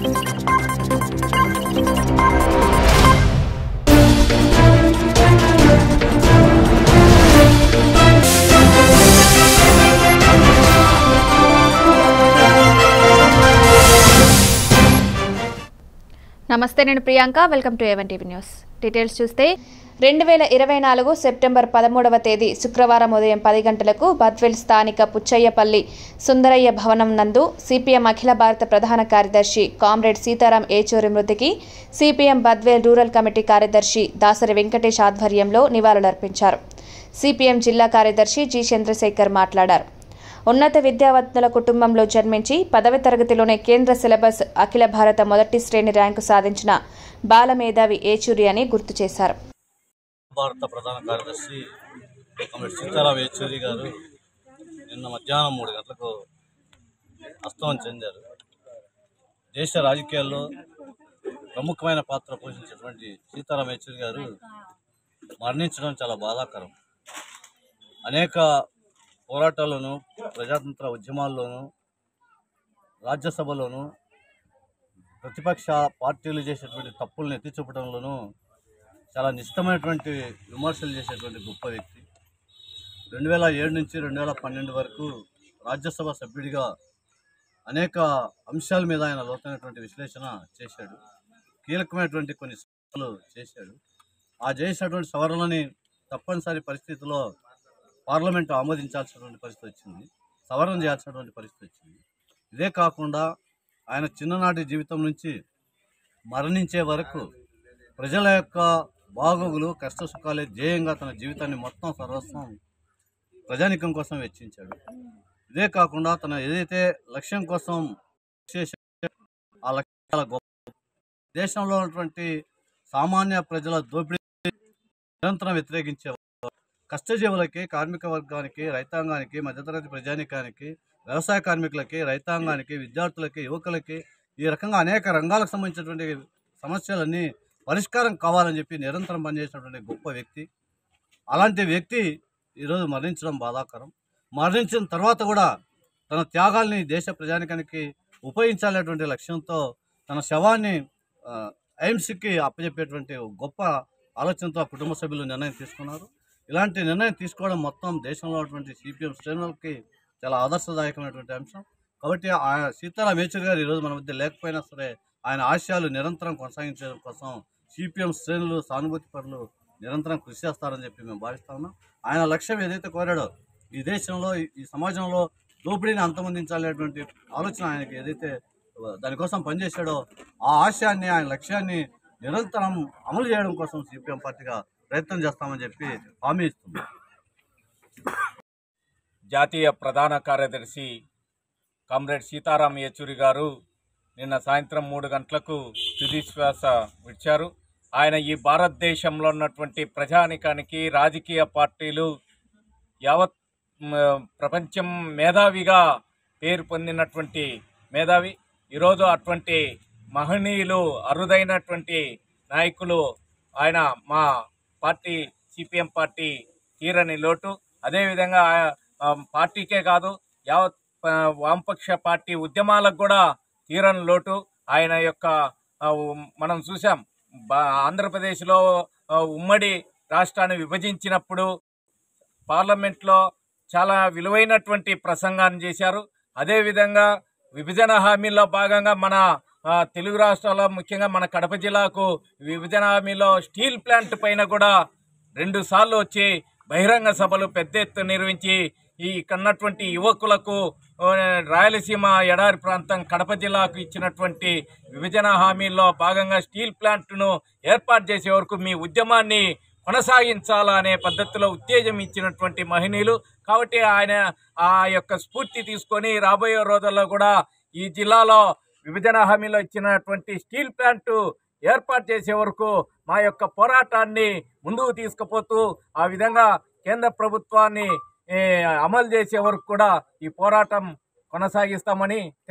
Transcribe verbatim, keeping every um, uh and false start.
నమస్తే, నేను Priyanka. Welcome to A one TV news. Details చూస్తే రెండు వేల ఇరవై నాలుగు సెప్టెంబర్ పదమూడవ తేదీ శుక్రవారం ఉదయం పది గంటలకు బద్వేల్ స్థానిక పుచ్చయ్యపల్లి సుందరయ్య భవనం నందు సిపిఎం అఖిల భారత ప్రధాన కార్యదర్శి కామ్రేడ్ సీతారాం ఏచూరి మృతికి సిపిఎం బద్వేల్ రూరల్ కమిటీ కార్యదర్శి దాసరి వెంకటేష్ ఆధ్వర్యంలో నివాళులర్పించారు. సిపిఎం జిల్లా కార్యదర్శి జి చంద్రశేఖర్ మాట్లాడారు. ఉన్నత విద్యావంతుల కుటుంబంలో జన్మించి పదవ తరగతిలోనే కేంద్ర సిలబస్ అఖిల భారత మొదటి శ్రేణి ర్యాంకు సాధించిన బాల మేధావి ఏచూరి అని గుర్తు చేశారు. భారత ప్రధాన కార్యదర్శి సీతారాం ఏచూరి గారు నిన్న మధ్యాహ్నం మూడు గంటలకు అస్తమం చెందారు. దేశ రాజకీయాల్లో ప్రముఖమైన పాత్ర పోషించినటువంటి సీతారాం ఏచూరి గారు మరణించడం చాలా బాధాకరం. అనేక పోరాటాల్లోనూ ప్రజాతంత్ర ఉద్యమాల్లోనూ రాజ్యసభలోనూ ప్రతిపక్ష పార్టీలు చేసేటువంటి తప్పులను ఎత్తి చూపడంలోనూ చాలా నిశ్చితమైనటువంటి విమర్శలు చేసేటువంటి గొప్ప వ్యక్తి. రెండు వేల ఏడు నుంచి రెండు వేల పన్నెండు వరకు రాజ్యసభ సభ్యుడిగా అనేక అంశాల మీద ఆయన లోతైనటువంటి విశ్లేషణ చేశాడు. కీలకమైనటువంటి కొన్ని సవరణలు చేశాడు. ఆ చేసినటువంటి సవరణలని తప్పనిసరి పరిస్థితిలో పార్లమెంటు ఆమోదించాల్సినటువంటి పరిస్థితి వచ్చింది, సవరణ చేయాల్సినటువంటి పరిస్థితి వచ్చింది. ఇదే కాకుండా ఆయన చిన్ననాటి జీవితం నుంచి మరణించే వరకు ప్రజల యొక్క బాగోగులు కష్ట సుఖాలే ధ్యేయంగా తన జీవితాన్ని మొత్తం సర్వస్వం ప్రజానికం కోసం వెచ్చించాడు. ఇదే కాకుండా తన ఏదైతే లక్ష్యం కోసం చేశాడో ఆ లక్ష్యం చాలా గొప్ప. దేశంలో ఉన్నటువంటి సామాన్య ప్రజల దోపిడీ నిరంతరం వ్యతిరేకించే కష్టజీవులకి, కార్మిక వర్గానికి, రైతాంగానికి, మధ్యతరగతి ప్రజానికానికి, వ్యవసాయ కార్మికులకి, రైతాంగానికి, విద్యార్థులకి, యువకులకి ఈ రకంగా అనేక రంగాలకు సంబంధించినటువంటి సమస్యలన్నీ పరిష్కారం కావాలని చెప్పి నిరంతరం పనిచేసినటువంటి గొప్ప వ్యక్తి. అలాంటి వ్యక్తి ఈరోజు మరణించడం బాధాకరం. మరణించిన తర్వాత కూడా తన త్యాగాల్ని దేశ ప్రజానికానికి ఉపయోగించాలనేటువంటి లక్ష్యంతో తన శవాన్ని ఎయిమ్స్కి అప్పచెప్పేటువంటి గొప్ప ఆలోచనతో కుటుంబ సభ్యులు నిర్ణయం తీసుకున్నారు. ఇలాంటి నిర్ణయం తీసుకోవడం మొత్తం దేశంలో ఉన్నటువంటి సిపిఎం శ్రేణులకి చాలా ఆదర్శదాయకమైనటువంటి అంశం. కాబట్టి ఆయన సీతారాం ఏచూరి గారు ఈరోజు మన మధ్య లేకపోయినా సరే ఆయన ఆశయాలు నిరంతరం కొనసాగించడం కోసం సిపిఎం శ్రేణులు, సానుభూతి పరులు నిరంతరం కృషి చేస్తారని చెప్పి మేము భావిస్తా ఉన్నాం. ఆయన లక్ష్యం ఏదైతే కోరాడో ఈ దేశంలో, ఈ సమాజంలో దోపిడీని అంతమొందించాలనేటువంటి ఆలోచన ఆయనకి ఏదైతే దానికోసం పనిచేశాడో ఆ ఆశయాన్ని, ఆయన లక్ష్యాన్ని నిరంతరం అమలు చేయడం కోసం సిపిఎం పార్టీగా ప్రయత్నం చేస్తామని చెప్పి హామీ ఇస్తుంది. జాతీయ ప్రధాన కార్యదర్శి కామ్రేడ్ సీతారాం ఏచూరి గారు నిన్న సాయంత్రం మూడు గంటలకు తుదిశ్వాస విడిచారు. ఆయన ఈ భారతదేశంలో ఉన్నటువంటి ప్రజానికానికి, రాజకీయ పార్టీలు, యావత్ ప్రపంచం మేధావిగా పేరు పొందినటువంటి మేధావి. ఈరోజు అటువంటి మహనీయులు, అరుదైనటువంటి నాయకులు ఆయన మా పార్టీ సిపిఎం పార్టీ తీరని లోటు. అదేవిధంగా పార్టీకే కాదు యావత్ వామపక్ష పార్టీ ఉద్యమాలకు కూడా తీరని లోటు. ఆయన యొక్క మనం చూసాం, ఆంధ్రప్రదేశ్లో ఉమ్మడి రాష్ట్రాన్ని విభజించినప్పుడు పార్లమెంట్లో చాలా విలువైనటువంటి ప్రసంగాన్ని చేశారు. అదేవిధంగా విభజన హామీల్లో భాగంగా మన తెలుగు రాష్ట్రాల్లో, ముఖ్యంగా మన కడప జిల్లాకు విభజన హామీలో స్టీల్ ప్లాంట్ పైన కూడా రెండు సార్లు వచ్చి బహిరంగ సభలు పెద్ద ఎత్తున నిర్వహించి ఈ కన్నటువంటి యువకులకు రాయలసీమ ఎడారి ప్రాంతం కడప జిల్లాకు ఇచ్చినటువంటి విభజన హామీల్లో భాగంగా స్టీల్ ప్లాంట్ను ఏర్పాటు చేసే వరకు మీ ఉద్యమాన్ని కొనసాగించాలనే పద్ధతిలో ఉత్తేజం ఇచ్చినటువంటి మహనీయులు. కాబట్టి ఆయన ఆ యొక్క స్ఫూర్తి తీసుకొని రాబోయే రోజుల్లో కూడా ఈ జిల్లాలో విభజన హామీలో ఇచ్చినటువంటి స్టీల్ ప్లాంట్ ఏర్పాటు చేసే వరకు మా యొక్క పోరాటాన్ని ముందుకు తీసుకుపోతూ ఆ విధంగా కేంద్ర ప్రభుత్వాన్ని అమలు చేసే వరకు కూడా ఈ పోరాటం కొనసాగిస్తామని